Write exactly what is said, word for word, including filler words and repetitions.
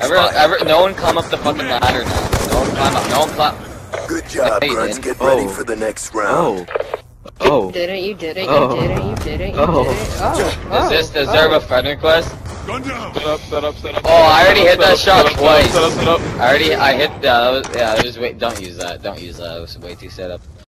Ever, ever, no one climb up the fucking ladder now. No one climb up. No one climb. Good job, Hey, Burns. man. Get ready Oh. for the next round. Oh. Oh. You did it, you did it, you Oh. did it, you did it, you Oh. did it. Oh, oh, Does this deserve oh. a friend request? Gun down. Set up, set up, set up. Oh, I already hit that shot set up, twice. Set up, set up, set up. I already, I hit that. That was, yeah, I was wait. Don't use that. Don't use that. It was way too set up.